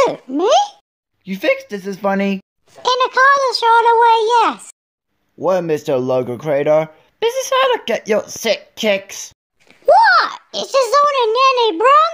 Who, me? You think this is funny? In a kind of sort of way, yes. Well, Mr. Logo Creator, this is how to get your sick kicks. What? It's just on a nanny, bro.